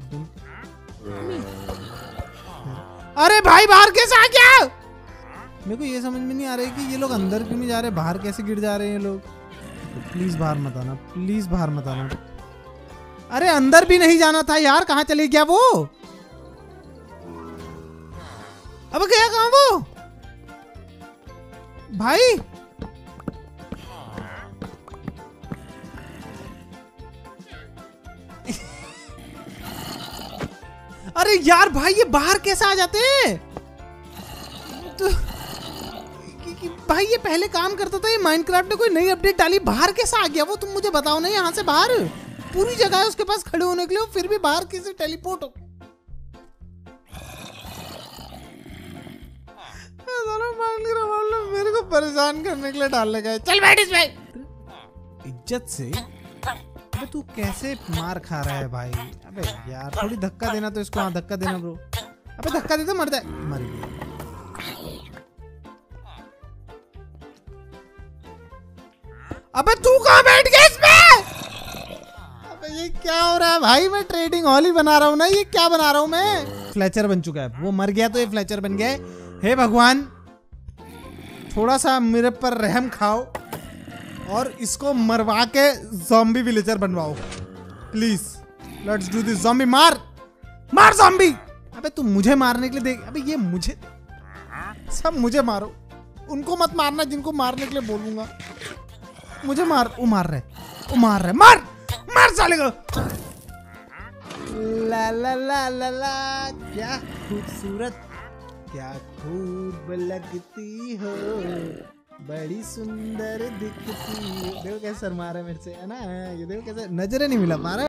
अरे भाई बाहर कैसे आ गया? मेरे को ये समझ में नहीं आ रहा है कि ये लोग अंदर क्यों नहीं जा रहे, बाहर कैसे गिर जा रहे हैं ये लोग। प्लीज बाहर मत आना, प्लीज बाहर मत आना। अरे अंदर भी नहीं जाना था यार, कहाँ चले गया वो? अब गया कहाँ वो भाई? अरे यार भाई ये बाहर कैसे आ जाते हैं? तो भाई ये पहले काम करता था, ये माइनक्राफ्ट ने कोई नई अपडेट डाली, बाहर कैसे आ गया वो? तुम मुझे बताओ ना। यहाँ से बाहर पूरी जगह है उसके पास खड़े होने के लिए, फिर भी बाहर कैसे टेलीपोर्ट हो? मेरे को परेशान करने के लिए डाल लगा है। चल बैठ इसमें इज्जत से। अबे तू कैसे मार खा रहा है भाई? अबे यार थोड़ी धक्का देना तो इसको। हाँ धक्का देना ब्रो। अबे धक्का दे तो मर जाए। मर गया। अबे तू कहाँ बैठ गया इसमें? अबे ये क्या हो रहा है भाई? मैं ट्रेडिंग हॉल ही बना रहा हूँ ना, ये क्या बना रहा हूँ मैं? फ्लेचर बन चुका है, वो मर गया तो ये फ्लेचर बन गया है। हे भगवान थोड़ा सा मेरे पर रहम खाओ और इसको मरवा के ज़ॉम्बी विलेजर बनवाओ please. Let's do this. Zombie मार मार ज़ॉम्बी। अबे तू मुझे मारने के लिए देख। अबे ये मुझे, सब मुझे मारो, उनको मत मारना जिनको मारने के लिए बोलूंगा। मुझे मार। वो मार रहे, वो मार रहे। मार मार साले को। ला ला ला ला ला, क्या खूबसूरत, क्या खूब लगती हो, बड़ी सुंदर दिखती। देखो कैसे शर्मा रहा है मेरे से, है ना? ये देखो कैसे, नजरे नहीं मिला पा रहा।